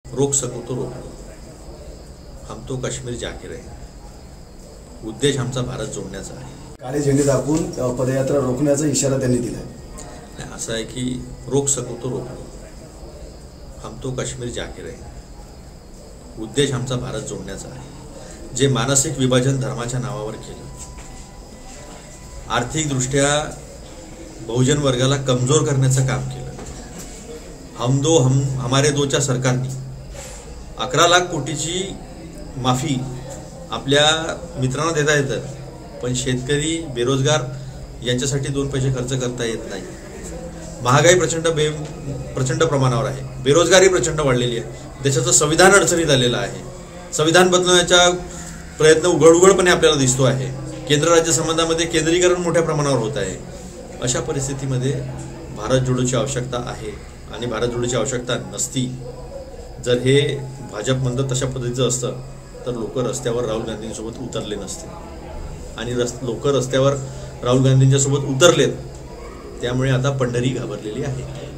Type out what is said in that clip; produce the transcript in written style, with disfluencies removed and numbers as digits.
रोक सको तो रोक लो, हम तो काश्मीर जाके रहे। उद्देश आमचा भारत जोडण्याचा आहे। काळे झेंडे दाखवून पदयात्रा रोखण्याचा इशारा त्यांनी दिला। असं आहे की रोक सको तो रोक लो, हम तो काश्मीर जाके रहे। उद्देश आमचा भारत जोडण्याचा आहे। जे मानसिक विभाजन धर्माच्या नावावर केलं, आर्थिक दृष्ट्या बहुजन वर्गाला कमजोर करण्याचं काम केलं, हम दो हमारे दोच्या सरकारने 11 लाख कोटीची माफी आपल्या मित्रांना देता येतं, पण शेतकरी बेरोजगार यांच्यासाठी 2 पैसे खर्च करता येत नाही। महागाई प्रचंड प्रमाणावर आहे, बेरोजगारी प्रचंड वाढलेली आहे, देशाचं संविधान अडचणीत आलेलं आहे, संविधान बदलण्याचा प्रयत्न उघडपणे आपल्याला दिसतो आहे, केंद्र राज्य संबंधामध्ये केंद्रीकरण मोठ्या प्रमाणावर होत आहे। अशा परिस्थितीमध्ये भारत जोडोची आवश्यकता आहे आणि भारत जोडोची आवश्यकता नसती जर हे भाजप म्हणतात तशा पद्धतीचं असतं तर लोक रस्त्यावर राहुल गांधींसोबत उतरले नसते आणि लोक रस्त्यावर राहुल गांधींच्या सोबत उतरलेत, त्यामुळे आता पंढरी घाबरलेली आहे।